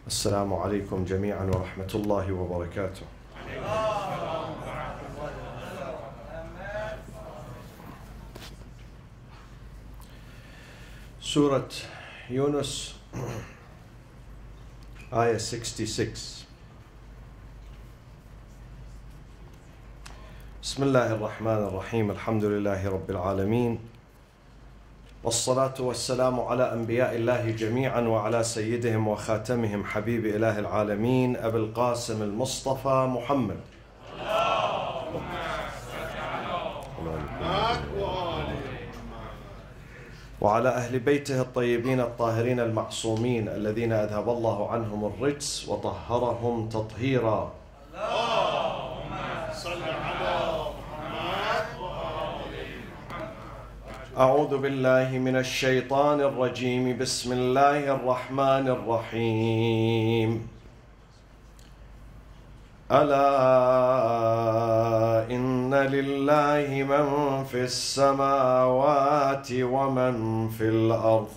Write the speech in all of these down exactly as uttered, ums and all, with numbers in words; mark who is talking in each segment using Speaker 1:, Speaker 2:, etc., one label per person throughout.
Speaker 1: السلام عليكم جميعا ورحمة الله وبركاته. Surah Yunus, Ayah sixty-six. بسم الله الرحمن الرحيم. الحمد لله رب العالمين، والصلاة والسلام على أنبياء الله جميعا وعلى سيدهم وخاتمهم حبيب إله العالمين أبي القاسم المصطفى محمد وعلى أهل بيته الطيبين الطاهرين المعصومين الذين أذهب الله عنهم الرجس وطهرهم تطهيرا. أعوذ بالله من الشيطان الرجيم. بسم الله الرحمن الرحيم. ألا إن لله من في السماوات ومن في الأرض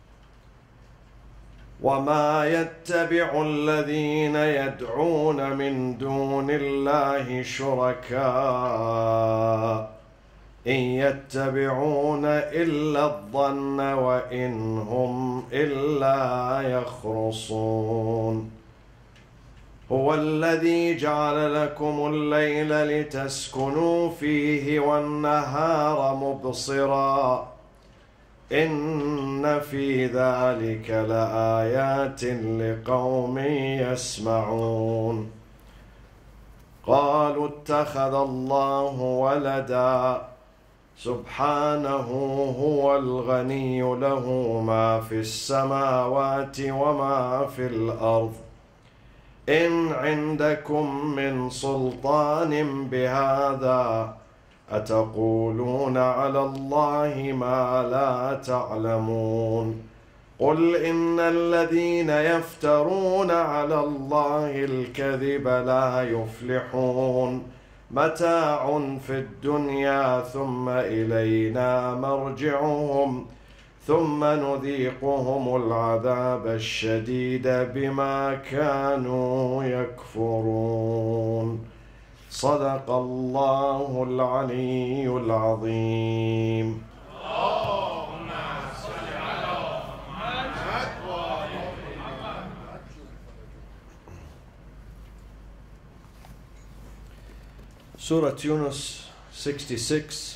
Speaker 1: وما يتبع الذين يدعون من دون الله شركاء إن يتبعون إلا الظن وإن هم إلا يخرصون. هو الذي جعل لكم الليل لتسكنوا فيه والنهار مبصرا إن في ذلك لآيات لقوم يسمعون. قالوا اتخذ الله ولدا سبحانه هو الغني له ما في السماوات وما في الأرض إن عندكم من سلطان بهذا أتقولون على الله ما لا تعلمون. قل إن الذين يفترون على الله الكذب لا يفلحون. متاع في الدنيا ثم إلينا مرجعهم ثم نذيقهم العذاب الشديد بما كانوا يكفرون. صدق الله العلي العظيم.
Speaker 2: اللهم صل على محمد.
Speaker 1: Surah Yunus sixty-six.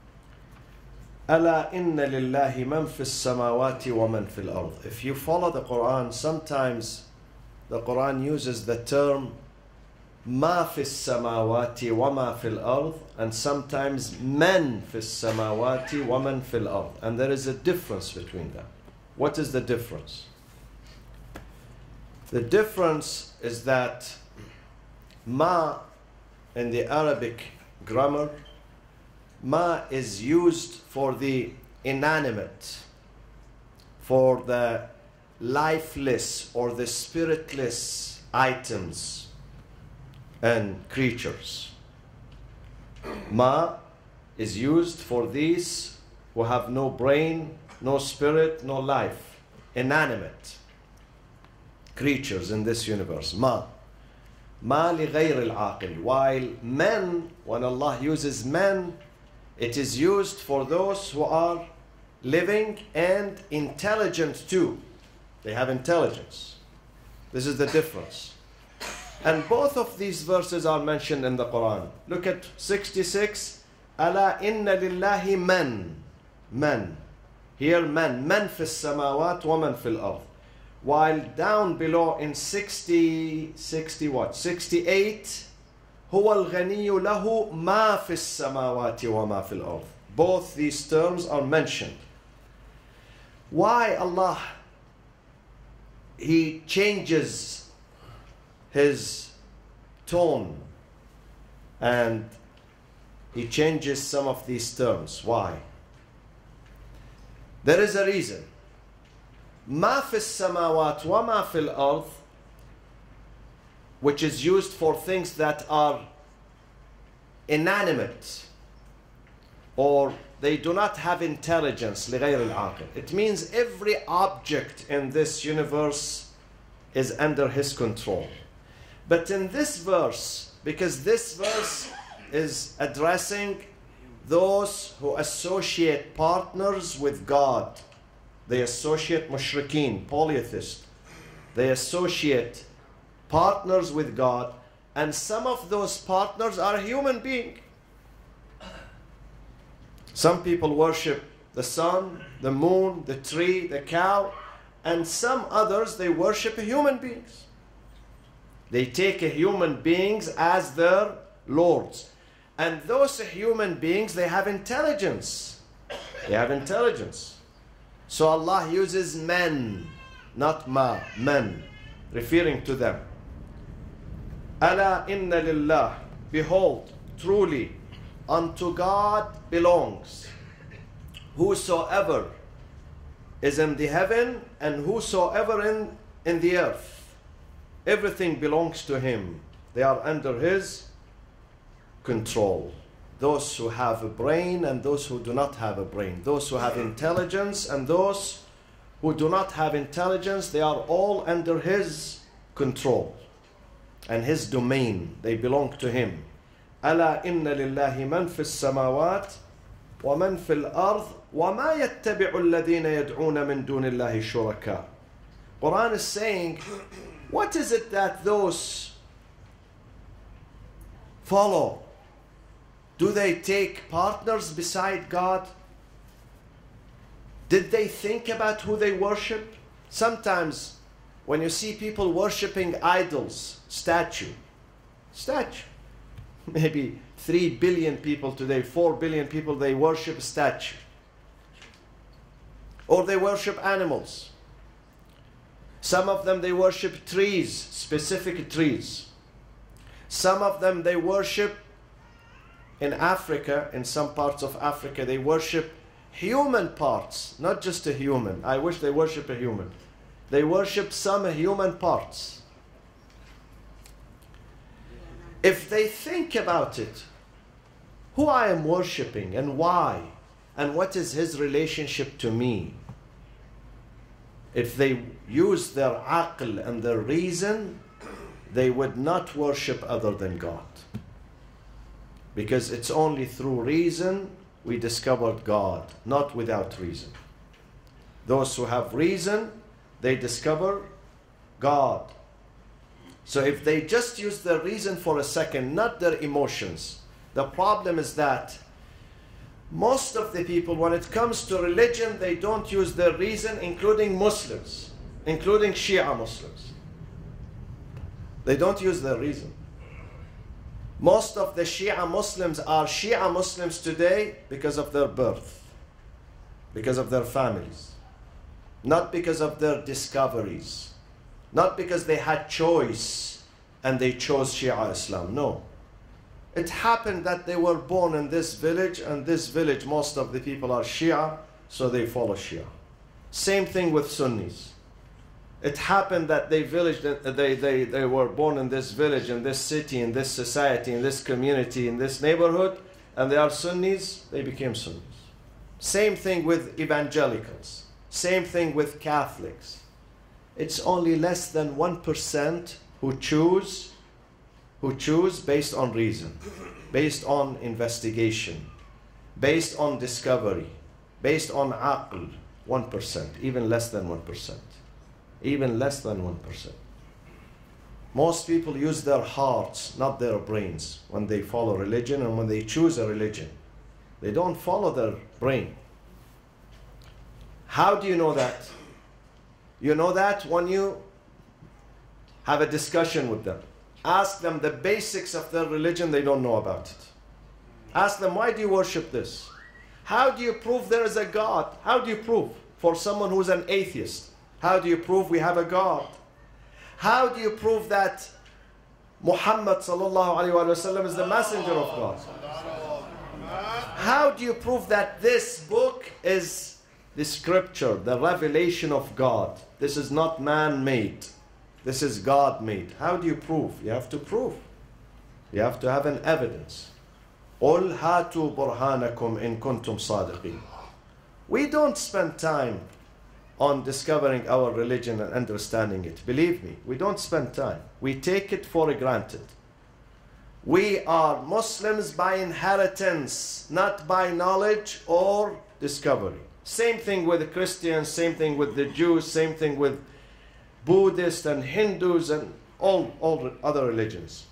Speaker 1: ألا إن لله من في السماوات ومن في الأرض. If you follow the Quran, sometimes the Quran uses the term ما في السماوات وما في الأرض, and sometimes من في السماوات ومن في الأرض, and there is a difference between them. What is the difference? The difference is that ma in the Arabic grammar, ma is used for the inanimate, for the lifeless or the spiritless items and creatures. Ma is used for these who have no brain, no spirit, no life, inanimate creatures in this universe. Ma. Ma li ghayr al-aqil. While men, when Allah uses men, it is used for those who are living and intelligent too. They have intelligence. This is the difference. And both of these verses are mentioned in the Quran. Look at sixty-six. Ala inna lillahi man. Man. Here man. Man fi samawat wa man fil ard. While down below in sixty, sixty what? sixty-eight. هو الغني له ما في السماوات وما في الأرض. Both these terms are mentioned. Why Allah, He changes His tone and He changes some of these terms? Why? There is a reason. ما في السماوات وما في الأرض, which is used for things that are inanimate or they do not have intelligence. لغير العاقل. It means every object in this universe is under his control. But in this verse, because this verse is addressing those who associate partners with God, they associate mushrikeen, polytheists, they associate partners with God, and some of those partners are human beings. Some people worship the sun, the moon, the tree, the cow, and some others, they worship human beings. They take human beings as their lords. And those human beings, they have intelligence. They have intelligence. So Allah uses men, not ma, men, referring to them. Ala inna lillah, behold, truly, unto God belongs whosoever is in the heaven and whosoever in, in the earth. Everything belongs to him. They are under his control. Those who have a brain and those who do not have a brain. Those who have intelligence and those who do not have intelligence, they are all under his control and his domain. They belong to him. ألا إن لله من في السماوات ومن في الأرض وما يتبع الذين يدعون من دون الله شركاء. Quran is saying, what is it that those follow? Do they take partners beside God? Did they think about who they worship? Sometimes when you see people worshiping idols, statue, statue, maybe three billion people today, four billion people, they worship statue. Or they worship animals. Some of them, they worship trees, specific trees. Some of them, they worship, in Africa, in some parts of Africa, they worship human parts, not just a human. I wish they worship a human. They worship some human parts. If they think about it, who I am worshiping and why, and what is his relationship to me, if they use their aql and their reason, they would not worship other than God. Because it's only through reason we discovered God, not without reason. Those who have reason, they discover God. So if they just use their reason for a second, not their emotions, the problem is that most of the people, when it comes to religion, they don't use their reason, including Muslims, including Shia Muslims. They don't use their reason. Most of the Shia Muslims are Shia Muslims today because of their birth, because of their families, not because of their discoveries, not because they had choice and they chose Shia Islam. No. It happened that they were born in this village, and this village, most of the people are Shia, so they follow Shia. Same thing with Sunnis. It happened that they, village, they, they, they were born in this village, in this city, in this society, in this community, in this neighborhood, and they are Sunnis, they became Sunnis. Same thing with evangelicals. Same thing with Catholics. It's only less than one percent who choose who choose based on reason, based on investigation, based on discovery, based on aql, one percent, even less than one percent. Even less than one percent. Most people use their hearts, not their brains, when they follow religion and when they choose a religion. They don't follow their brain. How do you know that? You know that when you have a discussion with them. Ask them the basics of their religion, they don't know about it. Ask them, why do you worship this? How do you prove there is a God? How do you prove? For someone who's an atheist, how do you prove we have a God? How do you prove that Muhammad sallallahu alaihi wasallam is the messenger of God? How do you prove that this book is the scripture, the revelation of God? This is not man-made. This is God-made. How do you prove? You have to prove. You have to have an evidence. قُلْ هَاتُوا بُرْهَانَكُمْ إِن كُنْتُمْ صَادِقِينَ. We don't spend time on discovering our religion and understanding it. Believe me, we don't spend time. We take it for granted. We are Muslims by inheritance, not by knowledge or discovery. Same thing with the Christians, same thing with the Jews, same thing with Buddhists and Hindus and all, all other religions.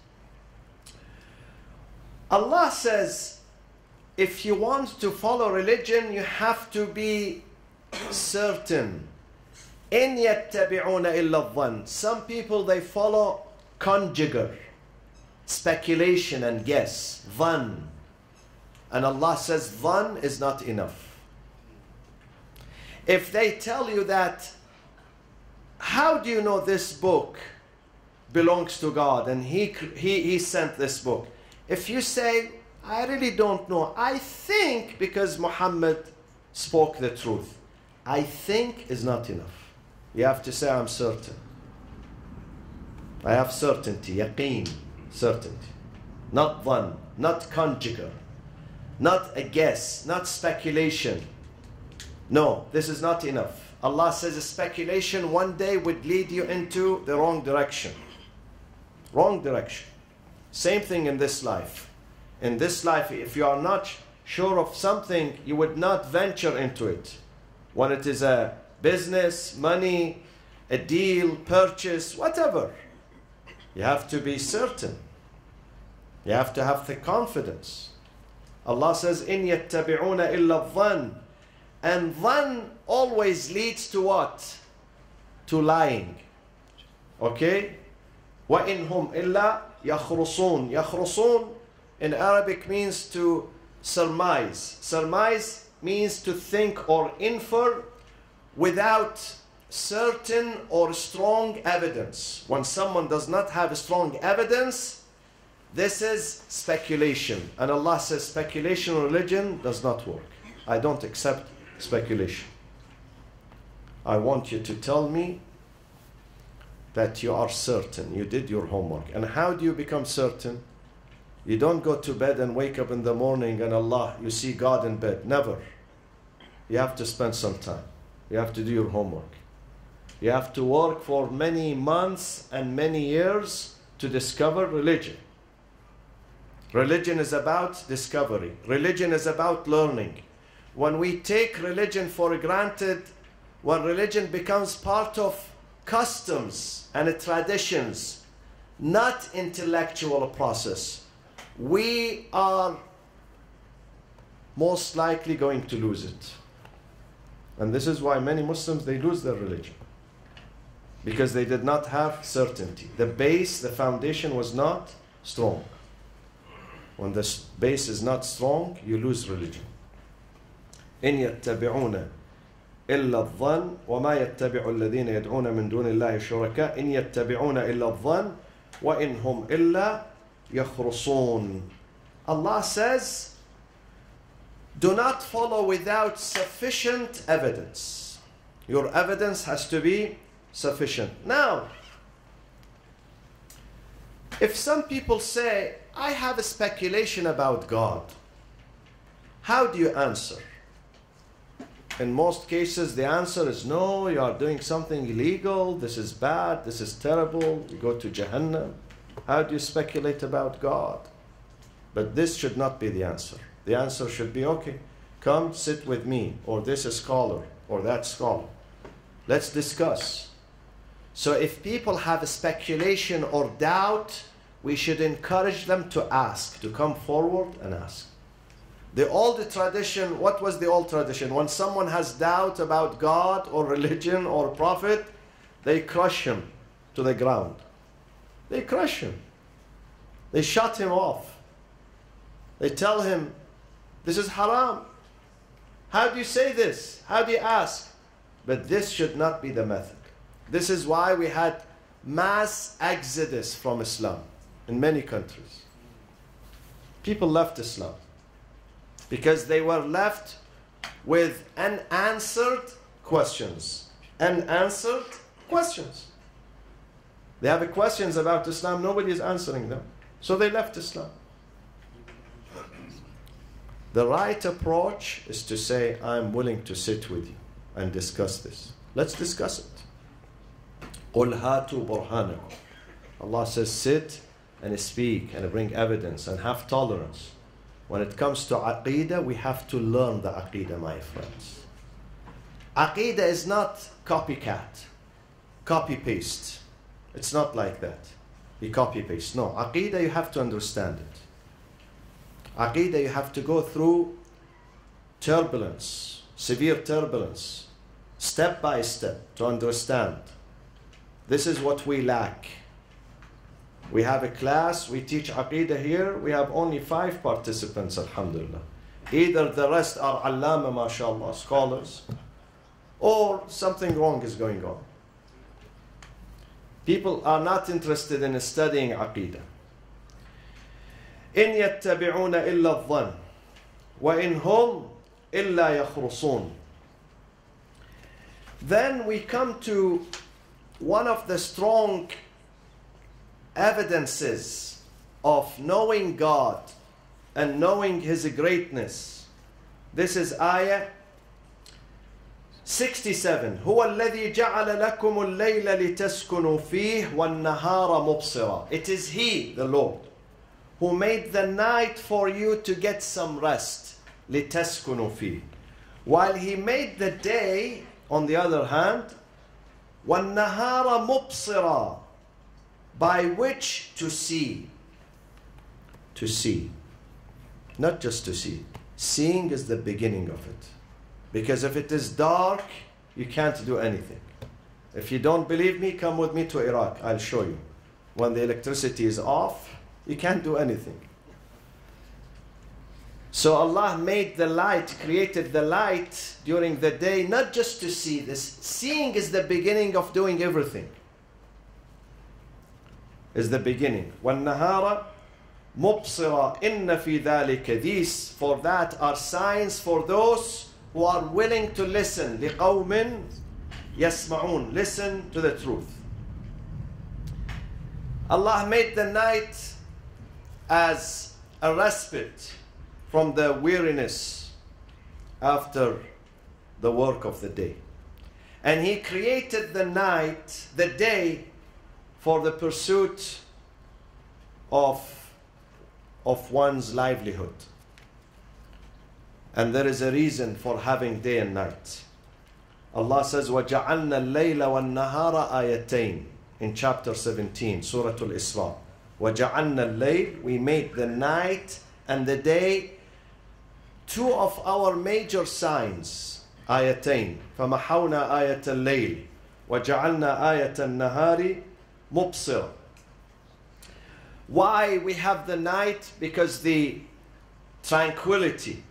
Speaker 1: Allah says, if you want to follow religion, you have to be certain. إِن يَتَّبِعُونَ إِلَّا الظَّنَّ. Some people, they follow conjecture, speculation and guess, dhan. And Allah says dhan is not enough. If they tell you that, how do you know this book belongs to God and he, he, he sent this book? If you say, I really don't know, I think because Muhammad spoke the truth. I think is not enough. You have to say, I'm certain. I have certainty, yaqeen, certainty. Not dhan, not conjecture, not a guess, not speculation. No, this is not enough. Allah says a speculation one day would lead you into the wrong direction. Wrong direction. Same thing in this life. In this life, if you are not sure of something, you would not venture into it. When it is a business, money, a deal, purchase, whatever. You have to be certain. You have to have the confidence. Allah says, إِن يَتَّبِعُونَ إِلَّا الظَّنَّ. And dhan always leads to what? To lying. Okay? وَإِنْ هُمْ إِلَّا يَخْرُصُونَ. يَخْرُصُونَ in Arabic means to surmise. Surmise means to think or infer without certain or strong evidence. When someone does not have strong evidence, this is speculation. And Allah says speculation in religion does not work. I don't accept speculation. I want you to tell me that you are certain, you did your homework. And how do you become certain? You don't go to bed and wake up in the morning and Allah, you see God in bed. Never. You have to spend some time. You have to do your homework. You have to work for many months and many years to discover religion. Religion is about discovery. Religion is about learning. When we take religion for granted, when religion becomes part of customs and traditions, not intellectual process, we are most likely going to lose it. And this is why many Muslims, they lose their religion. Because they did not have certainty. The base, the foundation was not strong. When the base is not strong, you lose religion. إِن يَتَّبِعُونَ إِلَّا الظَّنَّ وَمَا يَتَّبِعُ الَّذِينَ يَدْعُونَ مِن دُونِ اللَّهِ شُرَكَاءَ إِن يَتَّبِعُونَ إِلَّا الظَّنَّ وَإِنْ هُمْ إِلَّا يَخْرُصُونَ. Allah says, do not follow without sufficient evidence. Your evidence has to be sufficient. Now, if some people say, I have a speculation about God, how do you answer? In most cases, the answer is no, you are doing something illegal, this is bad, this is terrible, you go to Jahannam. How do you speculate about God? But this should not be the answer. The answer should be, okay, come sit with me, or this scholar, or that scholar. Let's discuss. So if people have a speculation or doubt, we should encourage them to ask, to come forward and ask. The old tradition, what was the old tradition? When someone has doubt about God or religion or prophet, they crush him to the ground. They crush him. They shut him off. They tell him, this is haram. How do you say this? How do you ask? But this should not be the method. This is why we had mass exodus from Islam in many countries. People left Islam because they were left with unanswered questions. Unanswered questions. They have questions about Islam, nobody is answering them. So they left Islam. The right approach is to say, I'm willing to sit with you and discuss this. Let's discuss it. قُلْ هَاتُوا بُرْهَانَكُمْ. Allah says, sit and speak and bring evidence and have tolerance. When it comes to Aqidah, we have to learn the Aqidah, my friends. Aqidah is not copycat, copy-paste. It's not like that. You copy-paste. No, Aqidah, you have to understand it. Aqidah, you have to go through turbulence, severe turbulence, step by step to understand. This is what we lack. We have a class, we teach Aqidah here, we have only five participants, alhamdulillah. Either the rest are allama, mashallah, scholars, or something wrong is going on. People are not interested in studying Aqidah. إِن يَتَّبِعُونَ إِلَّا الظَّنَّ وَإِنْ هُمْ إِلَّا يَخْرُصُونَ. Then we come to one of the strong evidences of knowing God and knowing His greatness. This is ayah sixty-seven. هو الذي جعل لكم الليل لتسكنوا فيه والنهار مبصرا. It is He, the Lord, who made the night for you to get some rest. لتسكنوا فيه. While He made the day, on the other hand, والنهار مبصرا, by which to see. To see. Not just to see. Seeing is the beginning of it. Because if it is dark, you can't do anything. If you don't believe me, come with me to Iraq. I'll show you. When the electricity is off, you can't do anything. So Allah made the light, created the light during the day, not just to see. This seeing is the beginning of doing everything. Is the beginning. وَالنَّهَارَ مُبْصِرًا إِنَّ فِي ذَلِكَ. These, for that, are signs for those who are willing to listen. لِقَوْمٍ يَسْمَعُونَ. Listen to the truth. Allah made the night as a respite from the weariness after the work of the day. And He created the night, the day, for the pursuit of, of one's livelihood. And there is a reason for having day and night. Allah says, وَجَعَلْنَا اللَّيْلَ وَالنَّهَارَ آيَتَيْنِ in chapter seventeen, Surah Al-Isra. وَجَعَلْنَا اللَّيْلَ, we made the night and the day two of our major signs. آيتين فَمَحَوْنَا آيَةَ اللَّيْلِ وَجَعَلْنَا آيَةَ النَّهَارِ مُبْصِرًا. Why we have the night? Because the tranquility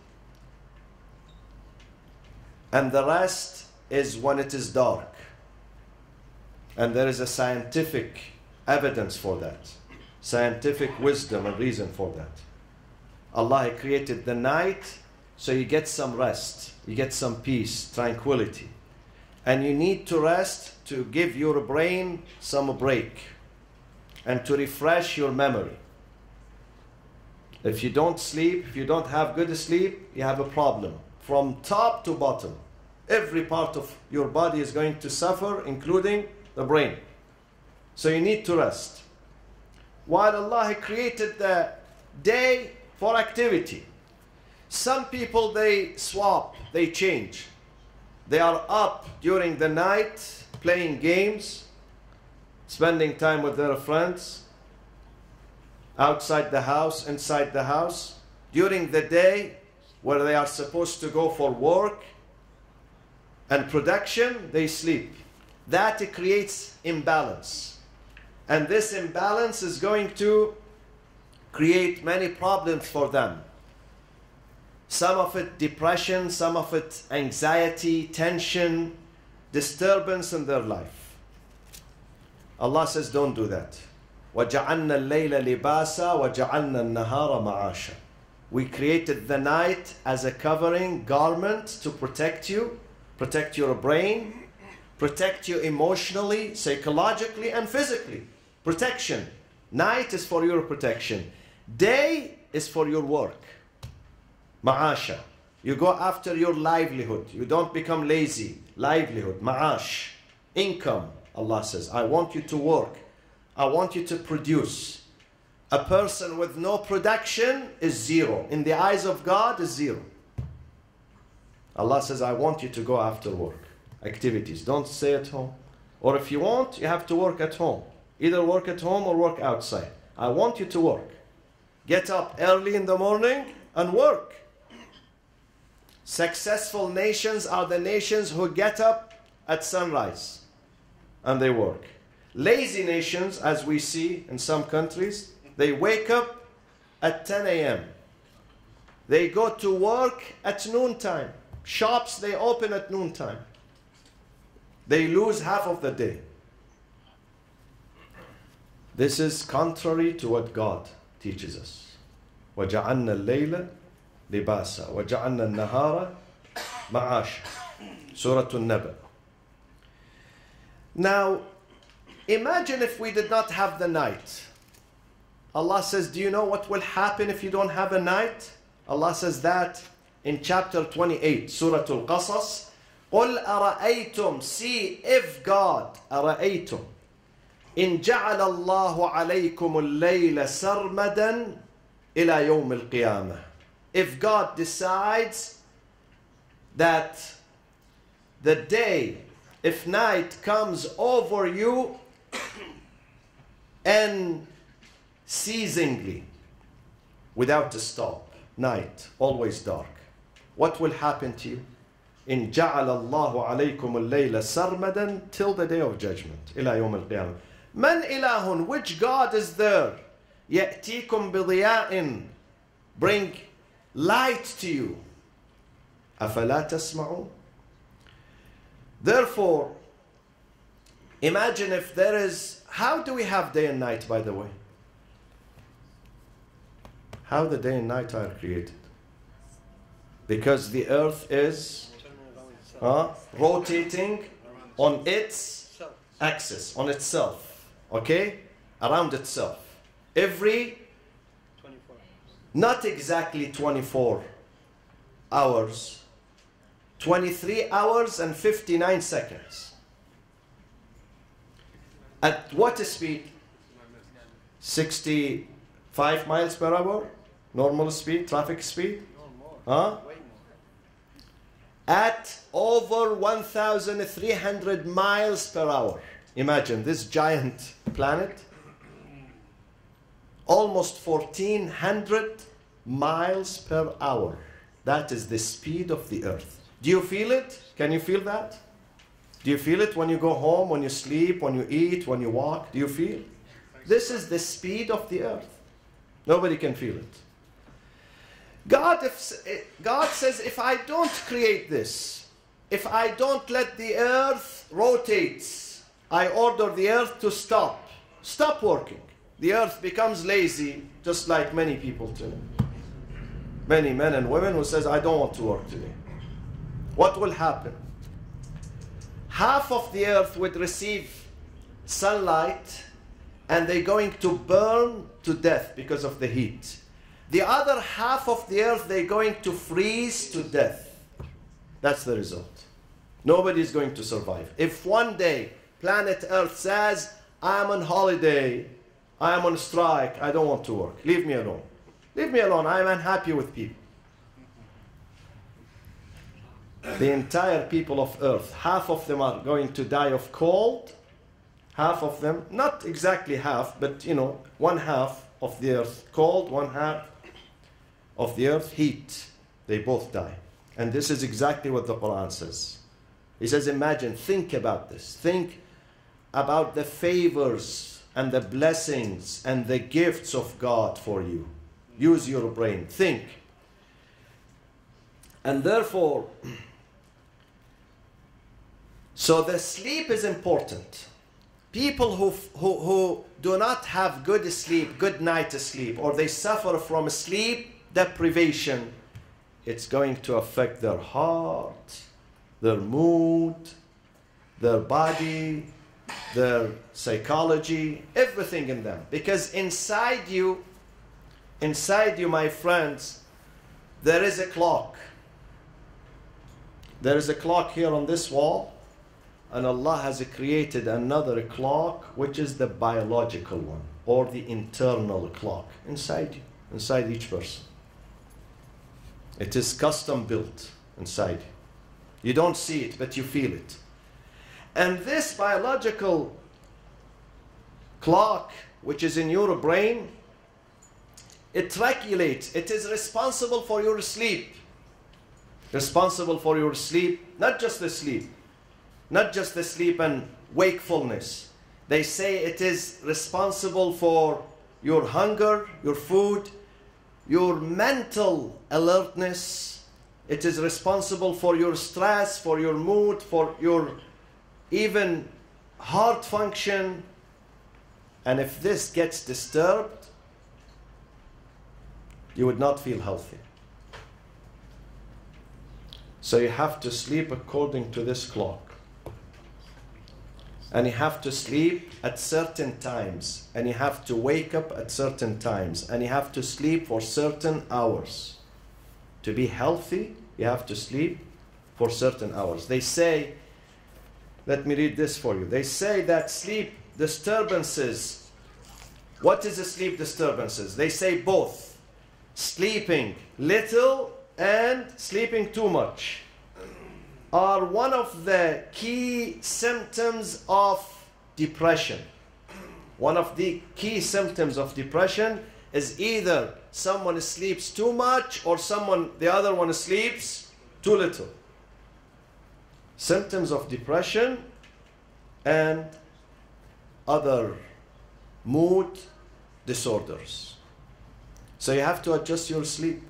Speaker 1: and the rest is when it is dark. And there is a scientific evidence for that. Scientific wisdom and reason for that. Allah created the night so you get some rest, you get some peace, tranquility. And you need to rest to give your brain some break and to refresh your memory. If you don't sleep, if you don't have good sleep, you have a problem. From top to bottom, every part of your body is going to suffer, including the brain. So you need to rest. While Allah created the day for activity, some people, they swap, they change. They are up during the night playing games, spending time with their friends, outside the house, inside the house. During the day, where they are supposed to go for work and production, they sleep. That creates imbalance. And this imbalance is going to create many problems for them. Some of it depression, some of it anxiety, tension, disturbance in their life. Allah says, don't do that. وَجَعَلْنَا اللَّيْلَ لِبَاسًا وَجَعَلْنَا النَّهَارَ مَعَاشًا. We created the night as a covering garment to protect you, protect your brain, protect you emotionally, psychologically, and physically. Protection. Night is for your protection. Day is for your work. Ma'asha. You go after your livelihood. You don't become lazy. Livelihood, ma'ash, income. Allah says, I want you to work. I want you to produce. A person with no production is zero. In the eyes of God is zero. Allah says, I want you to go after work. Activities. Don't stay at home. Or if you want, you have to work at home. Either work at home or work outside. I want you to work. Get up early in the morning and work. Successful nations are the nations who get up at sunrise and they work. Lazy nations, as we see in some countries, they wake up at ten A M They go to work at noontime. Shops, they open at noontime. They lose half of the day. This is contrary to what God teaches us. وَجَعَلْنَا اللَّيْلَ لِبَاسًا وَجَعَلْنَا النَّهَارَ مَعَاشًا. Surah An-Naba. Now, imagine if we did not have the night. Allah says, do you know what will happen if you don't have a night? Allah says that in chapter twenty-eight, Surah Al-Qasas. قُلْ أَرَأَيْتُمْ, see if God, أَرَأَيْتُمْ, إِنْ جَعَلَ اللَّهُ عَلَيْكُمُ اللَّيْلَ سَرْمَدًا إِلَى يَوْمِ الْقِيَامَةِ. If God decides that the day, if night comes over you and ceasingly, without a stop, night, always dark, what will happen to you? إن جعل الله عليكم الليل سرمدا, till the day of judgment. إلى يوم القيامة. من إله, which God is there? يأتيكم بضياء, bring light to you. أفلا تسمعون. Therefore, imagine if there is, how do we have day and night, by the way? How the day and night are created? Because the earth is uh, rotating on its axis, on itself, okay? Around itself. Every, not exactly twenty-four hours, twenty-three hours and fifty-nine seconds. At what speed? sixty-five miles per hour? Normal speed, traffic speed? Huh? At over one thousand three hundred miles per hour. Imagine this giant planet. Almost fourteen hundred miles per hour. That is the speed of the earth. Do you feel it? Can you feel that? Do you feel it when you go home, when you sleep, when you eat, when you walk? Do you feel? This is the speed of the earth. Nobody can feel it. God, if, God says, if I don't create this, if I don't let the earth rotate, I order the earth to stop. Stop working. The earth becomes lazy, just like many people today. Many men and women who says, I don't want to work today. What will happen? Half of the earth would receive sunlight and they're going to burn to death because of the heat. The other half of the earth, they're going to freeze to death. That's the result. Nobody is going to survive. If one day planet Earth says, I'm on holiday, I'm on strike, I don't want to work, leave me alone. Leave me alone, I'm unhappy with people. The entire people of Earth, half of them are going to die of cold, half of them, not exactly half, but you know, one half of the earth cold, one half of the earth heat. They both die. And this is exactly what the Quran says. He says, imagine, think about this. Think about the favors and the blessings and the gifts of God for you. Use your brain. Think. And therefore, so the sleep is important. People who, who, who do not have good sleep, good night sleep, or they suffer from sleep deprivation, it's going to affect their heart, their mood, their body, their psychology, everything in them. Because inside you, inside you, my friends, there is a clock. There is a clock here on this wall, and Allah has created another clock, which is the biological one, or the internal clock inside you, inside each person. It is custom built inside you. You don't see it, but you feel it. And this biological clock, which is in your brain, it regulates, it is responsible for your sleep. Responsible for your sleep, not just the sleep, not just the sleep and wakefulness. They say it is responsible for your hunger, your food, your mental alertness. It is responsible for your stress, for your mood, for your even heart function. And if this gets disturbed, you would not feel healthy. So you have to sleep according to this clock. And you have to sleep at certain times. And you have to wake up at certain times. And you have to sleep for certain hours. To be healthy, you have to sleep for certain hours. They say, let me read this for you. They say that sleep disturbances, what is a sleep disturbances? They say both. Sleeping little and sleeping too much are one of the key symptoms of depression. One of the key symptoms of depression is either someone sleeps too much or someone, the other one sleeps too little. Symptoms of depression and other mood disorders. So you have to adjust your sleep.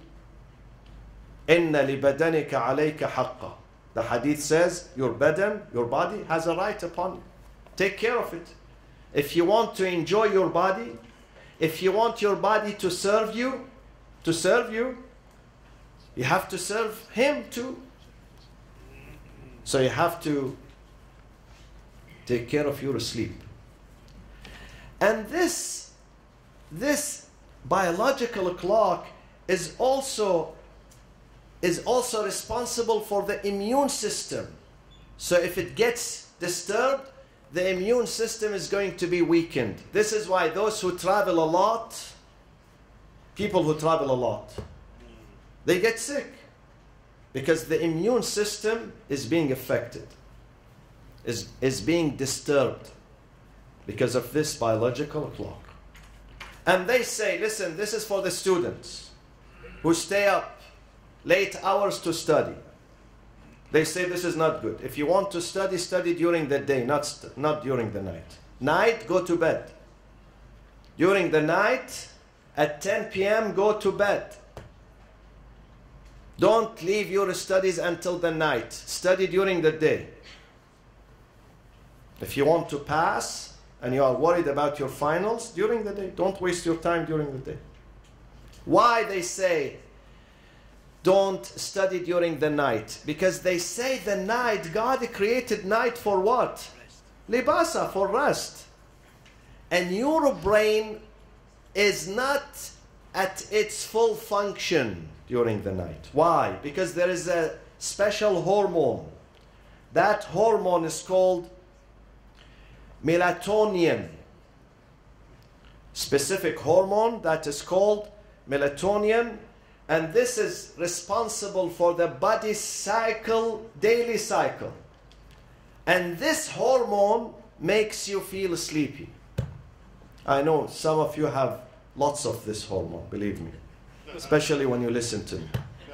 Speaker 1: إِنَّ لِبَدَنِكَ عَلَيْكَ حَقًّا. The hadith says your badan, your body has a right upon you. Take care of it. If you want to enjoy your body, if you want your body to serve you, to serve you, you have to serve him too. So you have to take care of your sleep. And this, this biological clock is also is also responsible for the immune system. So if it gets disturbed, the immune system is going to be weakened. This is why those who travel a lot, people who travel a lot, they get sick because the immune system is being affected, is, is being disturbed because of this biological clock. And they say, listen, this is for the students who stay up late hours to study. They say this is not good. If you want to study, study during the day, not, st not during the night. Night, go to bed. During the night, at ten p m, go to bed. Don't leave your studies until the night. Study during the day. If you want to pass and you are worried about your finals, during the day. Don't waste your time during the day. Why they say don't study during the night? Because they say the night, God created night for what? Libasa, for rest. And your brain is not at its full function during the night. Why? Because there is a special hormone. That hormone is called melatonin. Specific hormone that is called melatonin. And this is responsible for the body's cycle, daily cycle. And this hormone makes you feel sleepy. I know some of you have lots of this hormone, believe me. Especially when you listen to me.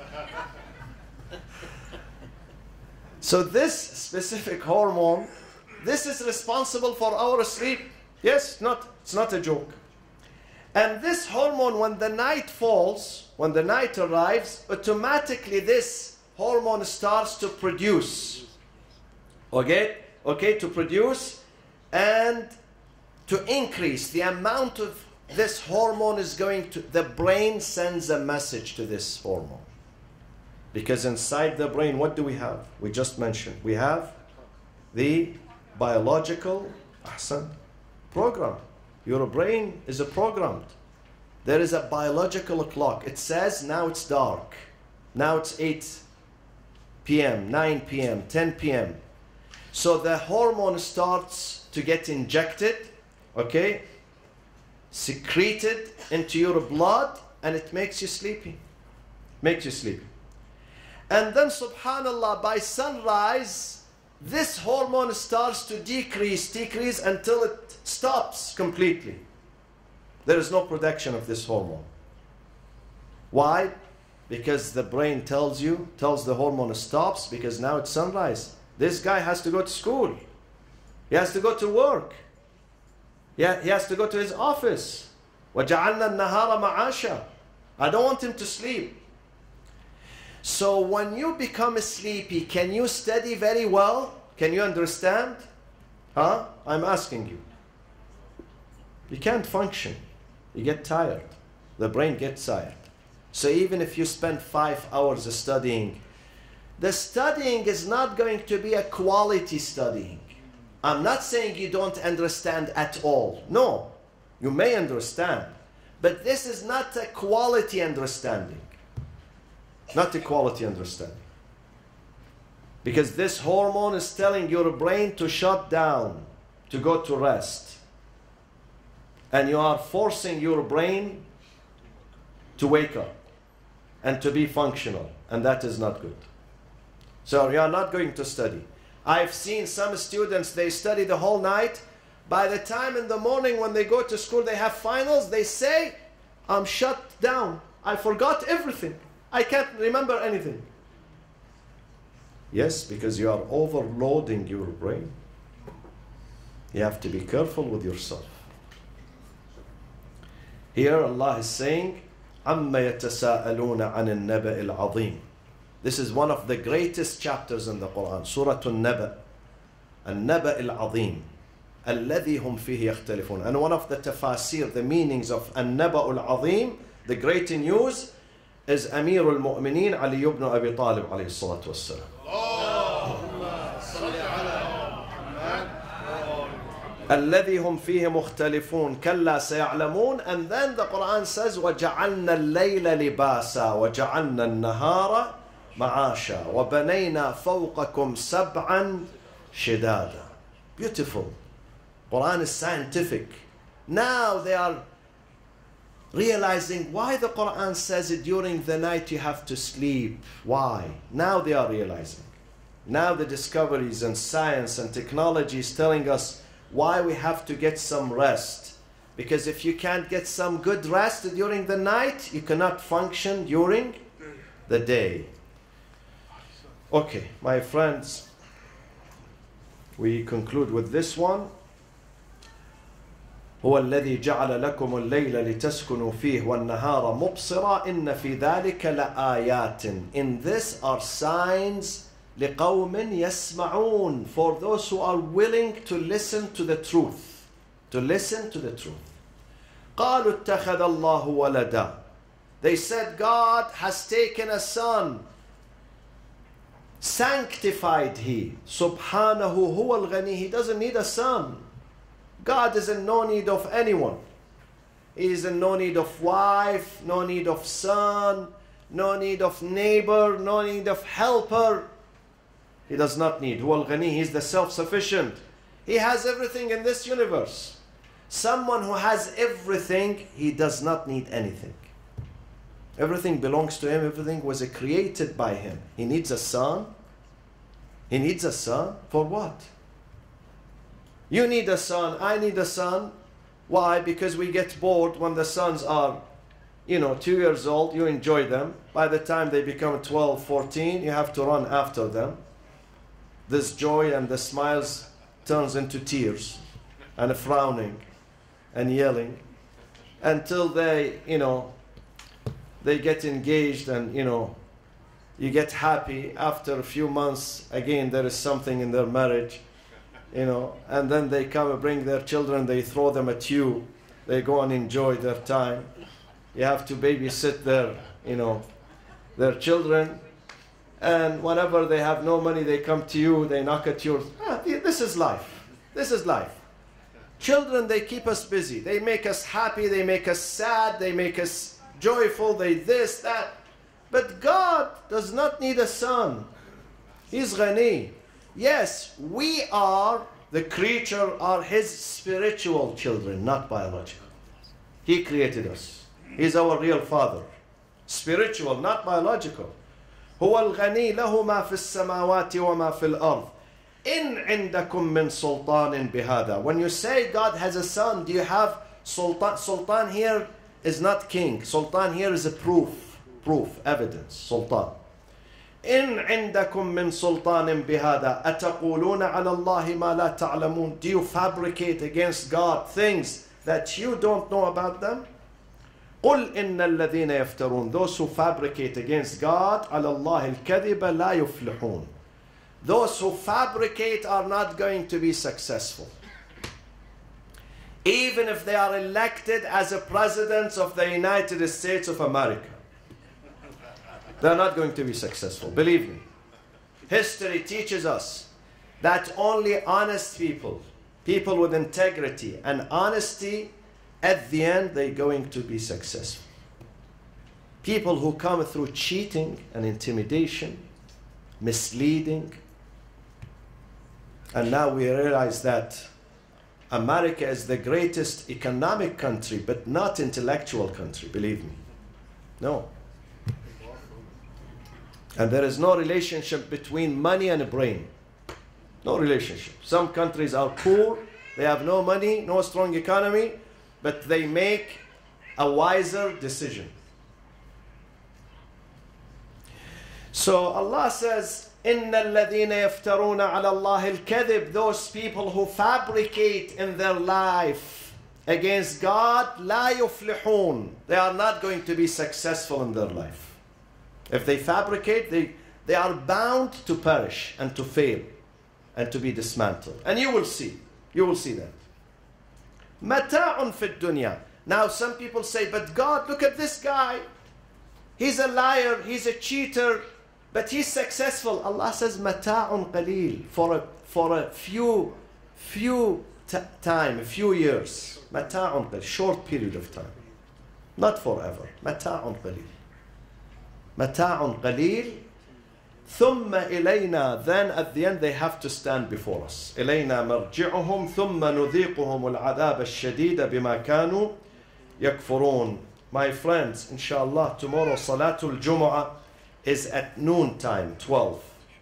Speaker 1: So this specific hormone, this is responsible for our sleep. Yes, not, it's not a joke. And this hormone, when the night falls, when the night arrives, automatically this hormone starts to produce. Okay? Okay, to produce and to increase the amount of this hormone is going to, the brain sends a message to this hormone. Because inside the brain, what do we have? We just mentioned, we have the biological ahsan, program. Your brain is a programmed. There is a biological clock. It says now it's dark. Now it's eight p m, nine p m, ten p m So the hormone starts to get injected, okay, secreted into your blood, and it makes you sleepy. Makes you sleepy. And then, subhanallah, by sunrise, this hormone starts to decrease, decrease until it stops completely. There is no production of this hormone. Why? Because the brain tells you, tells the hormone stops, because now it's sunrise. This guy has to go to school. He has to go to work. Yeah, he has to go to his office. وَجَعَلْنَا النَّهَارَ مَعَاشًا. I don't want him to sleep. So when you become sleepy, can you study very well? Can you understand? Huh? I'm asking you. You can't function. You get tired. The brain gets tired. So even if you spend five hours studying, the studying is not going to be a quality studying. I'm not saying you don't understand at all. No, you may understand. But this is not a quality understanding. Not a quality understanding. Because this hormone is telling your brain to shut down, to go to rest. And you are forcing your brain to wake up and to be functional. And that is not good. So you are not going to study. I've seen some students, they study the whole night. By the time in the morning when they go to school, they have finals, they say, I'm shut down. I forgot everything. I can't remember anything. Yes, because you are overloading your brain. You have to be careful with yourself. Here Allah is saying, عَمَّ يَتَسَاءَلُونَ عَنِ النَّبَإِ الْعَظِيمِ. This is one of the greatest chapters in the Quran, Surah An-Naba, An-Naba al-Azim, الَّذِي هُمْ فِيهِ يَخْتَلِفُونَ. And one of the tafasir, the meanings of An-Naba al-Azim, the great news, is Amir al-Mu'mineen Ali ibn Abi Talib alayhi salatu wassalam. الذي هم فيه مختلفون كلا سيعلمون. And then the Quran says وجعلنا الليل لباسا وجعلنا النهار معاشا وبنينا فوقكم سبعا شدادا. Beautiful. Quran is scientific. Now they are realizing why the Quran says it during the night you have to sleep. Why? Now they are realizing. Now the discoveries and science and technology is telling us why we have to get some rest. Because if you can't get some good rest during the night, you cannot function during the day. Okay, my friends, we conclude with this one. هو الذي جعل لكم الليل لتسكنوا فيه والنهار مبصرا إن في ذلك لآيات. In this are signs لقوم يسمعون, for those who are willing to listen to the truth. To listen to the truth. قالوا اتخذ الله ولدا. They said God has taken a son. Sanctified he. سبحانه هو الغني. He doesn't need a son. God is in no need of anyone. He is in no need of wife, no need of son, no need of neighbor, no need of helper. He does not need. هو الغني. He is the self-sufficient. He has everything in this universe. Someone who has everything, he does not need anything. Everything belongs to him. Everything was created by him. He needs a son. He needs a son for what? You need a son. I need a son. Why? Because we get bored when the sons are, you know, two years old. You enjoy them. By the time they become twelve, fourteen, you have to run after them. This joy and the smiles turns into tears and frowning and yelling until they, you know, they get engaged and, you know, you get happy. After a few months, again, there is something in their marriage, you know, and then they come and bring their children, they throw them at you, they go and enjoy their time. You have to babysit their, you know, their children. And whenever they have no money, they come to you, they knock at your, ah, this is life. This is life. Children, they keep us busy. They make us happy, they make us sad, they make us joyful, they this, that. But God does not need a son. He's Ghani. Yes, we are, the creature, are his spiritual children, not biological. He created us. He's our real father. Spiritual, not biological. هو الغني له ما في السماوات وما في الأرض. إن عندكم من سلطان بهذا. When you say God has a son, do you have sultan? Sultan here is not king. Sultan here is a proof. Proof, evidence. Sultan. إن عندكم من سلطان بهذا أتقولون على الله ما لا تعلمون. Do you fabricate against God things that you don't know about them? قل إن الذين يفترون. Those who fabricate against God على الله الكذب لا يفلحون. Those who fabricate are not going to be successful. Even if they are elected as a president of the United States of America, they're not going to be successful. Believe me. History teaches us that only honest people, people with integrity and honesty, at the end, they're going to be successful. People who come through cheating and intimidation, misleading. And now we realize that America is the greatest economic country, but not intellectual country, believe me. No. And there is no relationship between money and brain. No relationship. Some countries are poor, they have no money, no strong economy, but they make a wiser decision. So Allah says, إِنَّ الَّذِينَ يَفْتَرُونَ عَلَى اللَّهِ الْكَذِبِ. Those people who fabricate in their life against God, لَا يُفْلِحُونَ. They are not going to be successful in their life. If they fabricate, they, they are bound to perish and to fail and to be dismantled. And you will see. You will see that. مَتَاعٌ فِي الدُّنْيَا. Now some people say, but God, look at this guy. He's a liar, he's a cheater, but he's successful. Allah says, مَتَاعٌ قَلِيلٌ. For a, for a few, few time, a few years. مَتَاعٌ قَلِيلٌ. Short period of time. Not forever. مَتَاعٌ قَلِيلٌ. مَتَاعٌ قَلِيلٌ. ثُمَّ إِلَيْنَا. Then at the end they have to stand before us. إِلَيْنَا مَرْجِعُهُمْ ثُمَّ نُذِيقُهُمُ الْعَذَابَ الشَّدِيدَ بِمَا كَانُوا يَكْفُرُونَ. My friends, inshallah, tomorrow Salatul Jumu'ah is at noon time, twelve.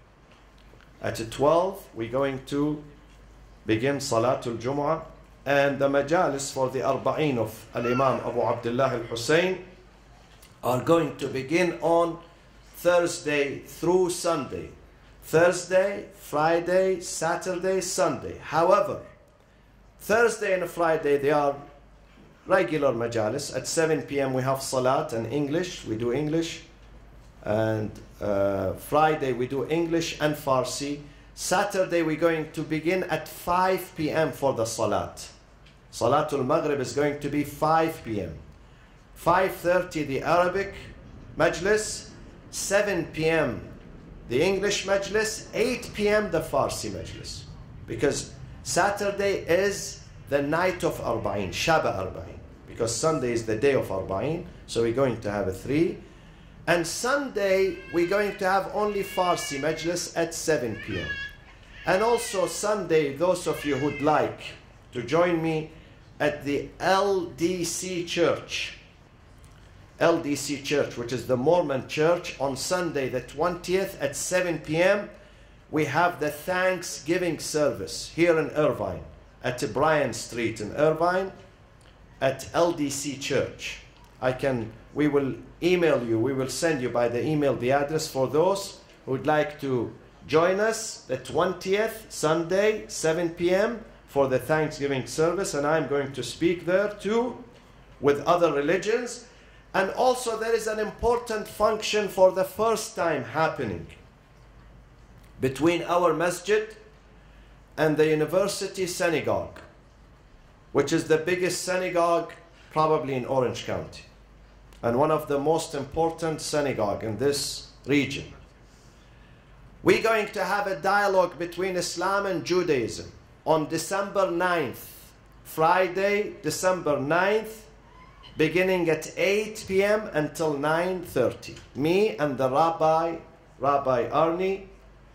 Speaker 1: At twelve, we're going to begin Salatul Jumu'ah, and the majalis for the Arba'in of Al-Imam Abu Abdullah Al-Hussein are going to begin on Thursday through Sunday. Thursday, Friday, Saturday, Sunday. However, Thursday and Friday, they are regular majalis. At seven p m we have Salat and English. We do English. And uh, Friday we do English and Farsi. Saturday we're going to begin at five p m for the Salat. Salatul Maghrib is going to be five p m five thirty the Arabic Majlis. seven p m the English Majlis. eight p m the Farsi Majlis. Because Saturday is the night of Arba'in, Shaba Arba'in. Because Sunday is the day of Arba'in, so we're going to have a three. And Sunday, we're going to have only Farsi Majlis at seven p m And also Sunday, those of you who'd like to join me at the L D C Church, L D C Church, which is the Mormon Church, on Sunday the twentieth at seven p m we have the Thanksgiving service here in Irvine, at Bryan Street in Irvine, at L D C Church. I can, we will email you, we will send you by the email the address for those who would like to join us the twentieth, Sunday, seven p m for the Thanksgiving service, and I'm going to speak there too with other religions. And also there is an important function for the first time happening between our masjid and the University Synagogue, which is the biggest synagogue probably in Orange County and one of the most important synagogue in this region. We're going to have a dialogue between Islam and Judaism on December ninth, Friday, December ninth, beginning at eight p m until nine thirty. Me and the Rabbi, Rabbi Arnie,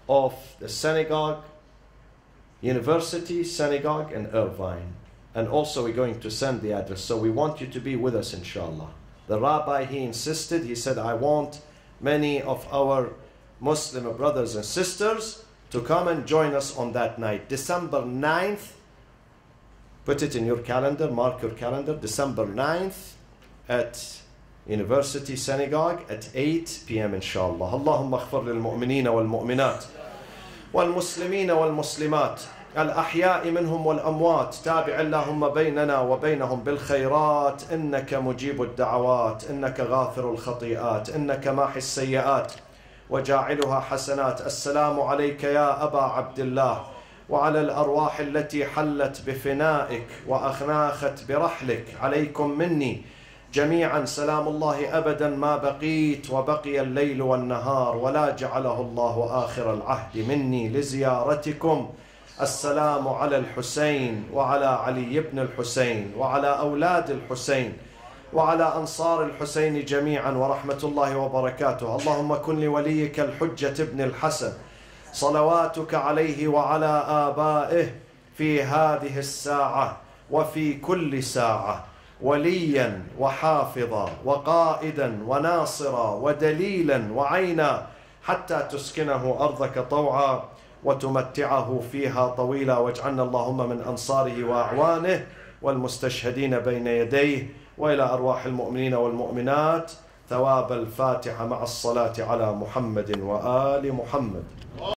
Speaker 1: of the synagogue, University Synagogue in Irvine. And also we're going to send the address. So we want you to be with us, inshallah. The rabbi, he insisted, he said, I want many of our Muslim brothers and sisters to come and join us on that night. December ninth, put it in your calendar, mark your calendar, December ninth at University Synagogue at eight p m inshallah. Allahumma aghfir lil mu'minina wal mu'minat wal muslimina wal muslimat الأحياء منهم والأموات تابع اللهم بيننا وبينهم بالخيرات إنك مجيب الدعوات إنك غافر الخطيئات إنك ماحي السيئات وجاعلها حسنات. السلام عليك يا أبا عبد الله وعلى الأرواح التي حلت بفنائك وأخناخت برحلك. عليكم مني جميعا سلام الله أبدا ما بقيت وبقي الليل والنهار ولا جعله الله آخر العهد مني لزيارتكم. السلام على الحسين وعلى علي بن الحسين وعلى أولاد الحسين وعلى أنصار الحسين جميعا ورحمة الله وبركاته. اللهم كن لوليك الحجة ابن الحسن صلواتك عليه وعلى آبائه في هذه الساعة وفي كل ساعة وليا وحافظا وقائدا وناصرا ودليلا وعينا حتى تسكنه أرضك طوعا وتمتعه فيها طويلا. واجعلنا اللهم من أنصاره وأعوانه والمستشهدين بين يديه. وإلى أرواح المؤمنين والمؤمنات ثواب الفاتحة مع الصلاة على محمد وآل محمد.